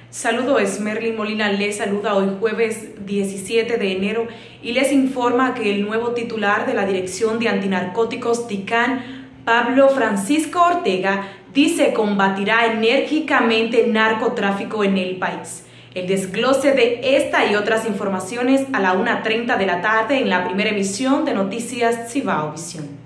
Saludo, es Merlin Molina, les saluda hoy jueves 17 de enero y les informa que el nuevo titular de la Dirección de Antinarcóticos DICAN, Pablo Francisco Ortega, dice combatirá enérgicamente el narcotráfico en el país. El desglose de esta y otras informaciones a la 1:30 de la tarde en la primera emisión de Noticias Cibao Visión.